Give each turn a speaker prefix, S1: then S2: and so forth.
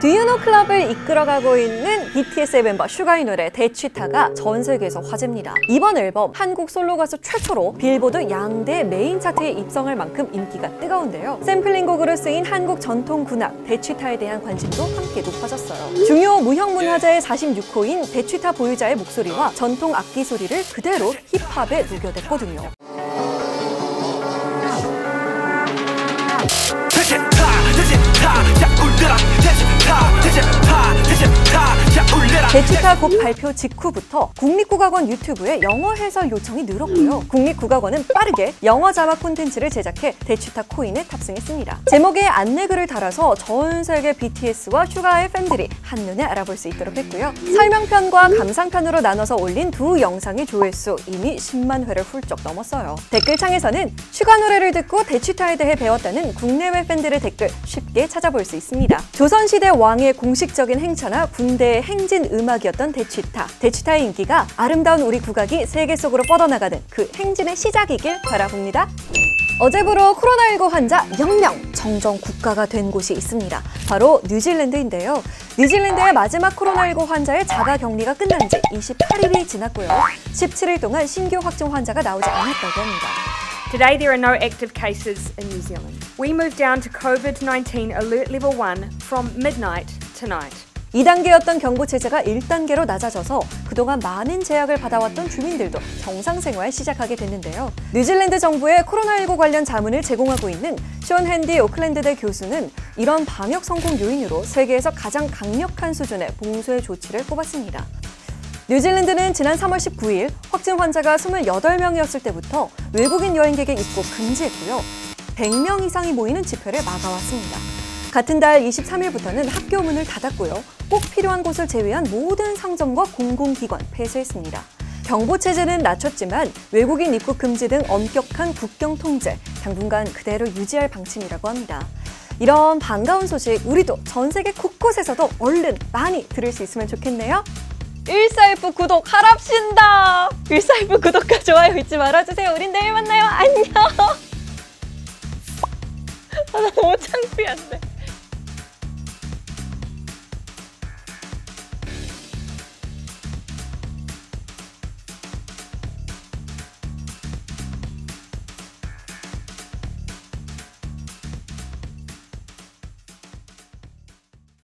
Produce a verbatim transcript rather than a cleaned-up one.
S1: 두유노 클럽을 이끌어가고 있는 비티에스의 멤버 슈가의 노래 데취타가 전 세계에서 화제입니다. 이번 앨범 한국 솔로 가수 최초로 빌보드 양대 메인 차트에 입성할 만큼 인기가 뜨거운데요. 샘플링 곡으로 쓰인 한국 전통 군악 데취타에 대한 관심도 함께 높아졌어요. 중요 무형문화재의 사십육 호인 데취타 보유자의 목소리와 전통 악기 소리를 그대로 힙합에 녹여냈거든요. 데취타 곡 발표 직후부터 국립국악원 유튜브에 영어 해설 요청이 늘었고요. 국립국악원은 빠르게 영어 자막 콘텐츠를 제작해 데취타 코인에 탑승했습니다. 제목에 안내글을 달아서 전 세계 비티에스와 슈가의 팬들이 한눈에 알아볼 수 있도록 했고요. 설명편과 감상편으로 나눠서 올린 두 영상의 조회수 이미 십만 회를 훌쩍 넘었어요. 댓글창에서는 슈가 노래를 듣고 데취타에 대해 배웠다는 국내외 팬들의 댓글 쉽게 찾아볼 수 있습니다. 조선시대 왕의 공식적인 행차나 군대의 행진 음악이었던 데취타. 데취타의 인기가 아름다운 우리 국악이 세계 속으로 뻗어나가는 그 행진의 시작이길 바라봅니다. 어제부로 코로나십구 환자 영 명 정정 국가가 된 곳이 있습니다. 바로 뉴질랜드인데요. 뉴질랜드의 마지막 코로나십구 환자의 자가 격리가 끝난 지 이십팔 일이 지났고요. 십칠 일 동안 신규 확진 환자가 나오지 않았다고 합니다.
S2: Today there are no active cases in New Zealand. We moved down to COVID nineteen Alert Level one from midnight tonight.
S1: 이 단계였던 경보체제가 일 단계로 낮아져서 그동안 많은 제약을 받아왔던 주민들도 정상생활 시작하게 됐는데요. 뉴질랜드 정부의 코로나십구 관련 자문을 제공하고 있는 션 핸디 오클랜드대 교수는 이런 방역 성공 요인으로 세계에서 가장 강력한 수준의 봉쇄 조치를 꼽았습니다. 뉴질랜드는 지난 삼월 십구일 확진 환자가 이십팔 명이었을 때부터 외국인 여행객의 입국 금지했고요. 백 명 이상이 모이는 집회를 막아왔습니다. 같은 달 이십삼 일부터는 학교 문을 닫았고요. 꼭 필요한 곳을 제외한 모든 상점과 공공기관 폐쇄했습니다. 경보체제는 낮췄지만 외국인 입국 금지 등 엄격한 국경 통제, 당분간 그대로 유지할 방침이라고 합니다. 이런 반가운 소식 우리도 전 세계 곳곳에서도 얼른 많이 들을 수 있으면 좋겠네요. 일사일부 구독 하랍신다. 일사일부 구독과 좋아요 잊지 말아주세요. 우린 내일 만나요. 안녕. 아, 나 너무 창피한데.